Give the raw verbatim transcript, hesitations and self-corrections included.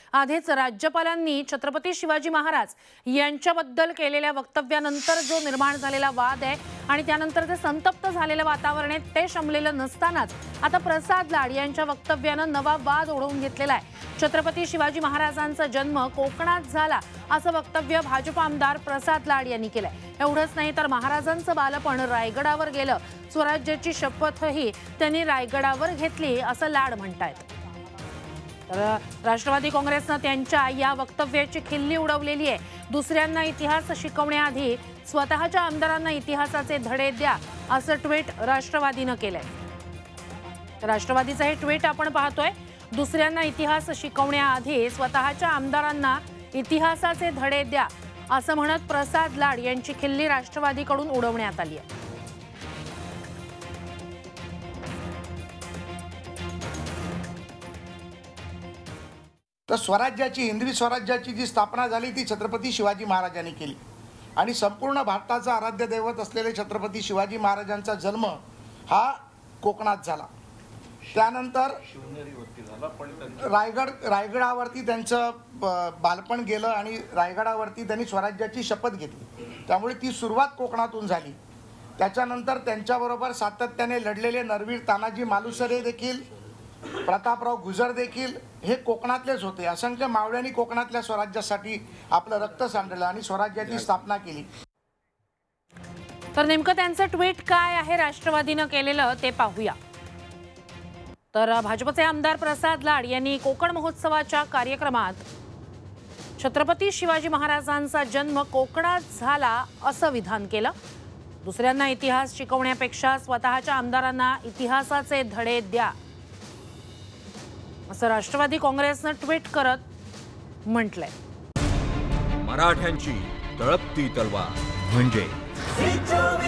आधीच राज्यपालांनी छत्रपती शिवाजी महाराज यांच्याबद्दल केलेल्या वक्तव्यानंतर जो निर्माण झालेला वाद आहे आणि त्यानंतर ते संतप्त झालेलं वातावरण आहे ते शमलेलं नसतानाच आता प्रसाद लाड यांच्या वक्तव्यानं नवा वाद ओढवून घेतलेला आहे। छत्रपती शिवाजी महाराजांचा जन्म कोकणात झाला असं वक्तव्य भाजप आमदार प्रसाद लाड यांनी केलंय। एवढंच नाही तर महाराजांचं बालपण रायगडावर गेलं, स्वराज्याची शपथही त्यांनी रायगडावर घेतली असं लाड म्हणतायत। तर राष्ट्रवादी काँग्रेसनं त्यांच्या या वक्तव्याची खिल्ली उडवलेली आहे। दुसऱ्यांना इतिहास शिकवण्याआधी स्वतःच्या आमदारांना इतिहासाचे धडे द्या असं ट्विट राष्ट्रवादीनं केलंय। राष्ट्रवादीचं हे ट्विट आपण पाहतोय। दुसऱ्यांना इतिहास शिकवण्याआधी स्वतःच्या आमदारांना इतिहासाचे धडे द्या असं म्हणत प्रसाद लाड यांची खिल्ली राष्ट्रवादीकडून उडवण्यात आली आहे। तर स्वराज्याची हिंदवी स्वराज्याची जी स्थापना झाली ती छत्रपती शिवाजी महाराजांनी केली आणि संपूर्ण भारताचा आराध्य दैवत असलेले छत्रपती शिवाजी महाराजांचा जन्म हा कोकणात झाला। त्यानंतर रायगड रायगडावरती त्यांचं बालपण गेलं आणि रायगडावरती त्यांनी स्वराज्याची शपथ घेतली, त्यामुळे ती सुरुवात कोकणातून झाली। त्याच्यानंतर त्यांच्याबरोबर सातत्याने लढलेले नरवीर तानाजी मालुसरे देखील, प्रतापराव गुजर देखील हे कोकणातलेच होते। असंख्य मावळ्यांनी कोकणातल्या स्वराज्यासाठी आपलं रक्त सांडलं आणि स्वराज्याची स्थापना केली। तर नेमकं त्यांचं ट्विट काय आहे राष्ट्रवादीनं केलेलं ते पाहूया। तर भाजपचे आमदार प्रसाद लाड यांनी कोकण महोत्सवाच्या कार्यक्रमात छत्रपती शिवाजी महाराजांचा जन्म कोकणात झाला असं विधान केलं। दुसऱ्यांना इतिहास शिकवण्यापेक्षा स्वतःच्या आमदारांना इतिहासाचे धडे द्या असं राष्ट्रवादी काँग्रेसनं ट्विट करत म्हटलंय। मराठ्यांची तळपती तलवार म्हणजे